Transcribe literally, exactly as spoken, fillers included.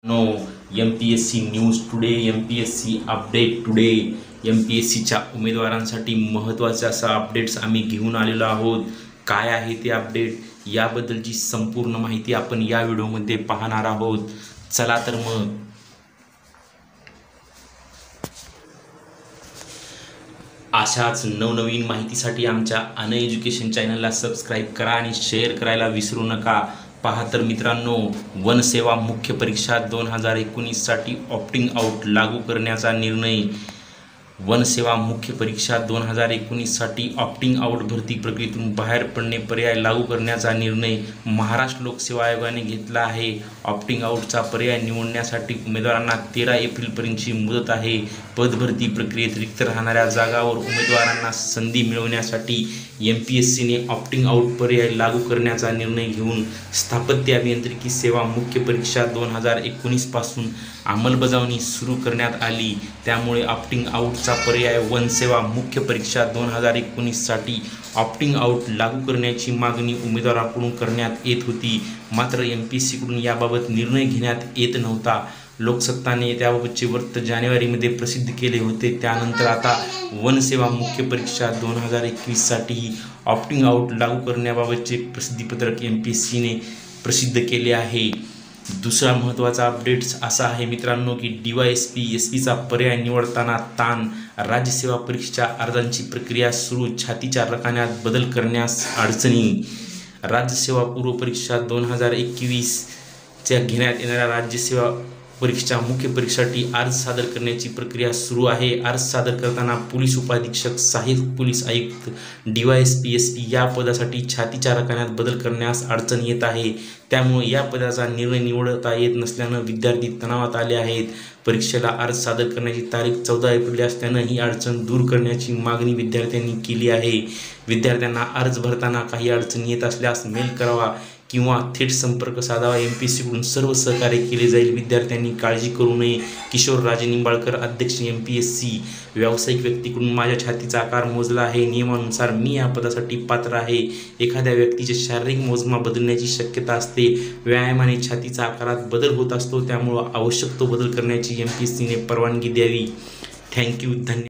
No M P S C news today, M P S C update today. M P S सीच्या उमेदवारांसाठी महत्त्वाचे असा updates आम्ही घेऊन आलेलो आहोत. काय आहे ते अपडेट याबद्दलची संपूर्ण माहिती आपण या व्हिडिओमध्ये पाहणार आहोत. चला तर मग अशाच नवनवीन माहितीसाठी आमच्या अन एज्युकेशन चॅनलला सबस्क्राईब करा आणि शेअर करायला विसरू नका. पहा तर मित्रांनो, वनसेवा मुख्य परीक्षा दोन हजार एकोणीससाठी ऑप्टिंग आउट लागू करण्याचा निर्णय. वनसेवा मुख्य परीक्षा दोन हजार एकोणीससाठी ऑप्टिंग आउट भरती प्रक्रियेतून बाहेर पडणे पर्याय लागू करण्याचा निर्णय महाराष्ट्र लोकसेवा आयोगाने घेतला आहे. ऑप्टिंग आउटचा पर्याय निवडण्यासाठी उमेदवारांना तेरा एप्रिलपर्यंतची मुदत आहे. पदभरती प्रक्रियेत रिक्त राहणाऱ्या जागांवर उमेदवारांना संधी मिळवण्यासाठी एम पी एस सीने ऑप्टिंग आउट पर्याय लागू करण्याचा निर्णय घेऊन स्थापत्य अभियांत्रिकी सेवा मुख्य परीक्षा दोन हजार एकोणीसपासून अंमलबजावणी सुरू करण्यात आली. त्यामुळे ऑप्टिंग आउटचा पर्याय वनसेवा मुख्य परीक्षा दोन हजार एकोणीससाठी ऑप्टिंग आउट लागू करण्याची मागणी उमेदवाराकडून करण्यात येत होती. मात्र एम पी एस सीकडून याबाबत निर्णय घेण्यात येत नव्हता. लोकसत्ताने त्याबाबतचे वृत्त जानेवारीमध्ये प्रसिद्ध केले होते. त्यानंतर आता वनसेवा मुख्य परीक्षा दोन हजार एकवीससाठीही ऑप्टिंग आउट लागू करण्याबाबतचे प्रसिद्धीपत्रक एम पी एस सीने प्रसिद्ध केले आहे. दुसरा महत्त्वाचा अपडेट्स असा आहे मित्रांनो की D Y S P S पीचा पर्याय निवडताना ताण. राज्यसेवा परीक्षेच्या अर्जांची प्रक्रिया सुरू. छातीच्या रकान्यात बदल करण्यास अडचणी. राज्यसेवा पूर्व परीक्षा दोन हजार एकवीसच्या घेण्यात येणाऱ्या राज्यसेवा परीक्षेच्या मुख्य परीक्षेसाठी अर्ज सादर करण्याची प्रक्रिया सुरू आहे. अर्ज सादर करताना पोलीस उपाधीक्षक, सहाय्यक पोलीस आयुक्त, D Y S P S P या पदासाठी छातीच्या रकान्यात बदल करण्यास अडचण येत आहे. त्यामुळे या पदाचा निर्णय निवडता येत नसल्यानं विद्यार्थी तणावात आले आहेत. परीक्षेला अर्ज सादर करण्याची तारीख चौदा एप्रिल असल्यानं ही अडचण दूर करण्याची मागणी विद्यार्थ्यांनी केली आहे. विद्यार्थ्यांना अर्ज भरताना काही अडचण येत असल्यास मेल करावा किंवा थेट संपर्क साधावा. एम पी एस सीकडून सर्व सहकार्य केले जाईल. विद्यार्थ्यांनी काळजी करू नये. किशोर राजे निंबाळकर, अध्यक्ष, एम पी एस सी. व्यावसायिक व्यक्तीकडून माझ्या छातीचा आकार मोजला आहे. नियमानुसार मी या पदासाठी पात्र आहे. एखाद्या व्यक्तीचे शारीरिक मोजमाप बदलण्याची शक्यता असते. व्यायामाने छातीचा आकारात बदल होत असतो. त्यामुळे आवश्यक तो बदल करण्याची एम पी एस सीने परवानगी द्यावी. थँक्यू. धन्यवाद.